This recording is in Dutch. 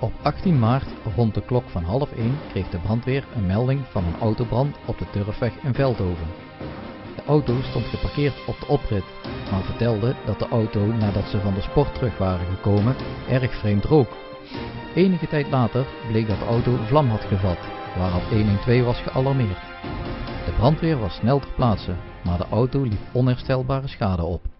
Op 18 maart rond de klok van 12:30 kreeg de brandweer een melding van een autobrand op de Turfweg in Veldhoven. De auto stond geparkeerd op de oprit, maar vertelde dat de auto nadat ze van de sport terug waren gekomen erg vreemd rook. Enige tijd later bleek dat de auto vlam had gevat, waarop 112 was gealarmeerd. De brandweer was snel ter plaatse, maar de auto liep onherstelbare schade op.